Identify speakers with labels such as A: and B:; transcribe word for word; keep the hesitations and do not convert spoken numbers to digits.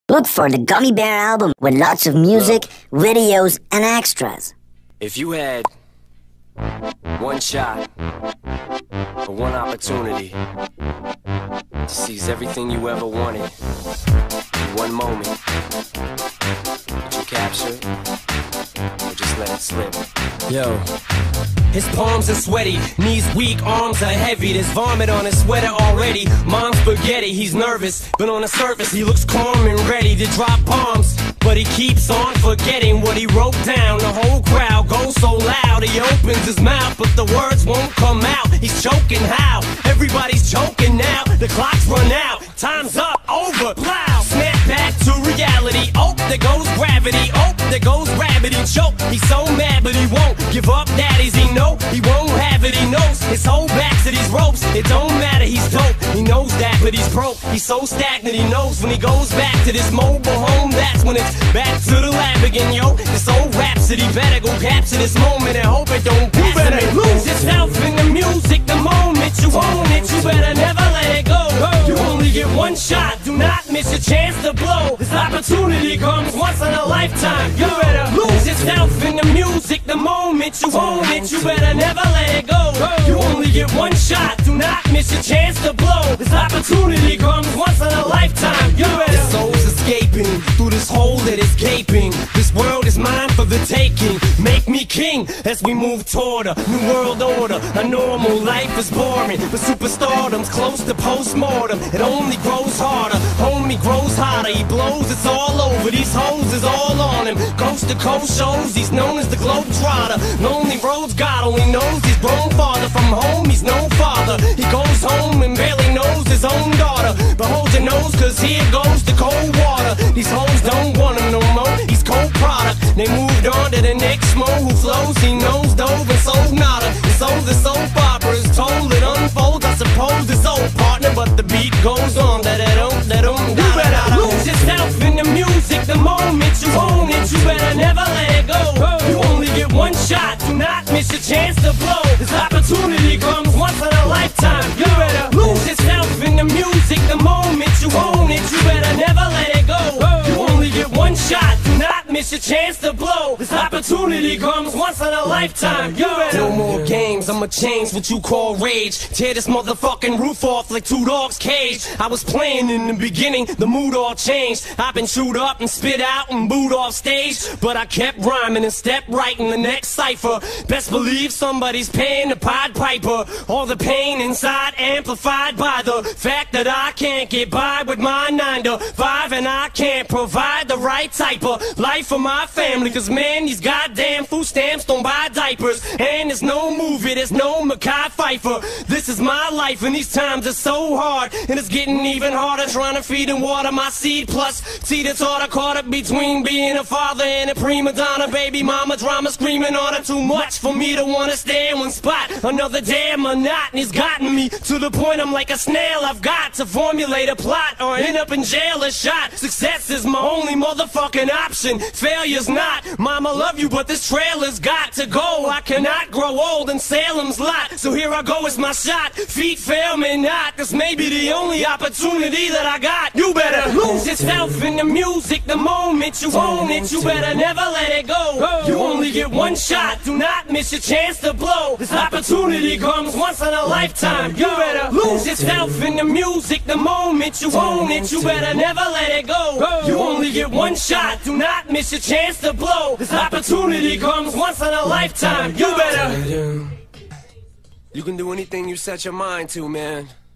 A: Look for the Gummy Bear album with lots of music, videos, and extras.
B: If you had one shot or one opportunity to seize everything you ever wanted in one moment, would you capture it or just let it slip?
C: Yo. His palms are sweaty, knees weak, arms are heavy. There's vomit on his sweater already. Mom's spaghetti, he's nervous, but on the surface he looks calm and ready to drop bombs. But he keeps on forgetting what he wrote down. The whole crowd goes so loud, he opens his mouth, but the words won't come out. He's choking how? Everybody's choking now. The clock's run out, time's up, over, plow. Snap back to reality, oh, there goes gravity. Oh, there goes rabbit, he choke. He's so mad, but he won't give up, daddies, he know he won't have it, he knows his whole back to these ropes. It don't matter, he's dope, he knows that, but he's broke. He's so stagnant, he knows when he goes back to this mobile home, that's when it's back to the lab again, yo. This old rhapsody better go capture this moment and hope it don't pass. You better lose yourself in the music the moment you own it. You better never let it go. You only get one shot, do not miss your chance to blow. This opportunity comes once in a lifetime. You better lose yourself in the music the moment you own it. You better never let it go. You only get one shot, do not miss your chance to blow. This opportunity comes once in a lifetime. You better. His soul's escaping through this hole that is gaping. This world is mine for the taking. Make me king as we move toward a new world order. A normal life is boring, but superstardom's close to postmortem. It only grows harder, homie grows hotter. He blows, it's all over. These hoes is all on him. Coast to coast shows, he's known as the Globetrotter. Lonely roads, God only knows he's grown farther from home. He's no father. He goes home and barely knows his own daughter. But hold your nose, cause here goes the cold water. These hoes don't want him no more. He's cold product. They moved on to the next mo who flows. He knows dove and sold nada. So the soap opera is told, it unfolds. I suppose it's old partner, but the beat goes on. That it don't, that don't. You better lose yourself in the music the moment you own it. You better never let it go. You only get one shot, do not miss your chance to blow. This opportunity comes once in a lifetime. You better lose yourself in the music the moment you own it. You better never let it go. You only get one shot, do not miss your chance to blow. This opportunity comes once in a lifetime. You better. No more games, I'ma change what you call rage. Tear this motherfucking roof off like two dogs' cage. I was playing in the beginning, the mood all changed. I've been chewed up and spit out and booed off stage, but I kept rhyming and stepped right in the next cipher. Best believe somebody's paying the Pied Piper. All the pain inside amplified by the fact that I can't get by with my nine to five, and I can't provide the right type of life for my family. Cause man, these goddamn food stamps don't buy diapers, and there's no movie, there's no Mekhi Phifer. This is my life and these times are so hard, and it's getting even harder trying to feed and water my seed. Plus teeter-totter caught up between being a father and a prima donna. Baby mama drama screaming on her, too much for me to wanna stay in one spot. Another damn monotony's gotten me to the point I'm like a snail. I've got to formulate a plot or end up in jail or shot. Success is my only motherfucking option, failure's not. Mama love you, but this trailer's got to go. I cannot grow old in Salem's Lot, so here I go, it's my shot. Feet fail me not, this may be the only opportunity that I got. You better lose yourself in the music the moment you own it. You better never let it go. You only get one shot, do not miss your chance to blow. This opportunity comes once in a lifetime. You better lose yourself in the music the moment you own it. You better never let it go. You only get one shot, do not miss your chance to blow. This opportunity comes once in a lifetime. You better.
B: You can do anything you set your mind to, man.